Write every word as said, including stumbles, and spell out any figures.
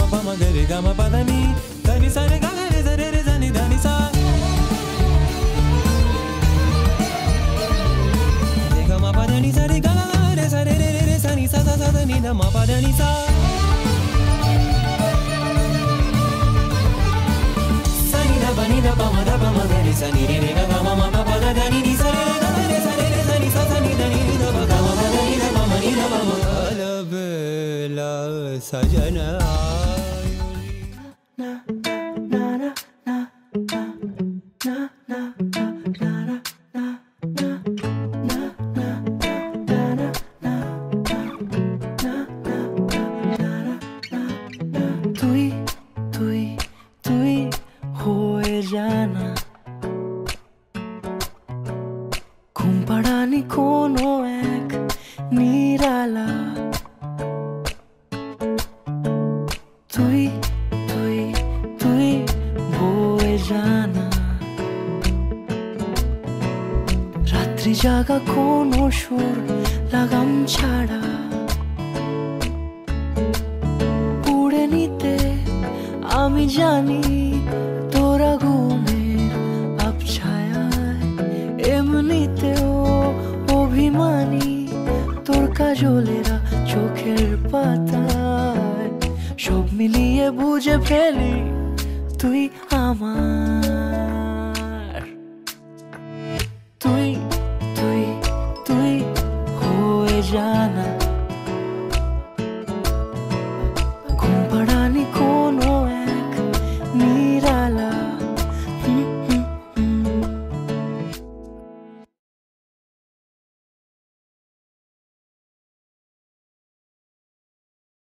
pa ma ga re ga ma pa da ni da ni sa re ga ga re sa re re sa ni da ni sa re ga ma pa da ni sa re ga ga re sa re re re sa ni sa sa sa da ni da ma pa da ni sa sa ni da ba ni da pa ma da pa ma ga re sa ni re re ga ga ma ma pa pa da da ni ni sa re re ga ga re sa re re sa ni sa sa ni da ni da ba ga ma pa da ni da pa ma ni da pa ma la sajana na na na na na na na na na তুই তুই তুই হয়ে জানা ঘুম পাড়ানি কোনো এক নিরালা তুই তুই তুই বয়ে জানা রাত্রি জাগা কোনো সুর লাগাম ছাড়া পুড়ে নিতে আমি জানি তোরা ঘুমের আবছায়ায় এমনিতেও অভিমানী তোর কাজলেরা চোখের পাতায় সব মিলিয়ে বুঝে ফেলি তুই আমার